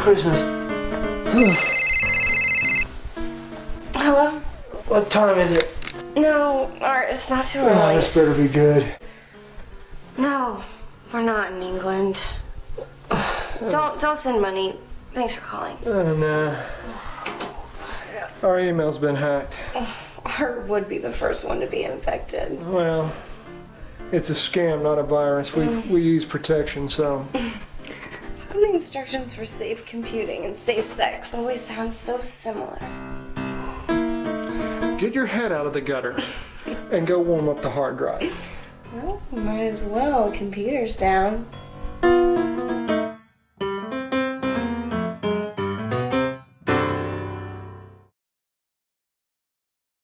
Christmas. Hello? What time is it? No, Art, it's not too Oh, early. this better be good. No, we're not in England. Don't send money. Thanks for calling. No. Our email's been hacked. Art would be the first one to be infected. Well, it's a scam, not a virus. We use protection, so. How come the instructions for safe computing and safe sex always sound so similar? Get your head out of the gutter and go warm up the hard drive. Well, might as well. Computer's down.